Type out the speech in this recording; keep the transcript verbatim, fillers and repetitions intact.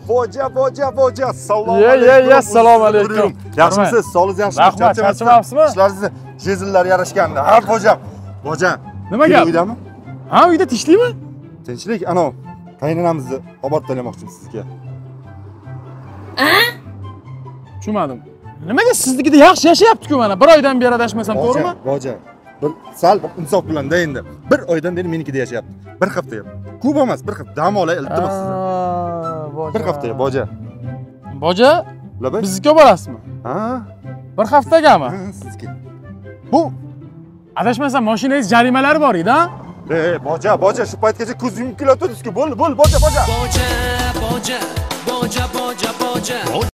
boja, boja, boja. Assalomu Ye, alaykum. ye, ye, assalomu alaykum. Yaxshimisiz? Sog'ligingiz yaxshimi? Rahmat, charchamayapsizmi? Ishlaringizni, jezillar yarashganda. Ha, bojam. Bojam. Nima gap? Uydami? Ha, uyda tinchlikmi? Tinchlik, ana, qaynonamizni obodlamoqchimiz sizga. Tushunmadim. Nimaga siznikida yaxshi yashayapti-ku mana? Bir oydan beri adashmasam, to'g'rimi? Boja. Bir sal insof bilan da endi. Bir oydan beri menikida yashayapti. Bir hafta ham. Ko'p emas, bir hafta dam olay iltimos sizdan. Boja. Bir hafta boja. Boja? Labay. Bizga borasizmi? Ha? Bir haftagami? Ha, sizga. Bu adashmasam mashinangiz jarimalari bor edi, ha? E, boja, boja, shu paytgacha ko'z yumib kelayotdingiz-ku. Bo'l, bo'l, boja, boja. Boja, boja, boja, boja, boja.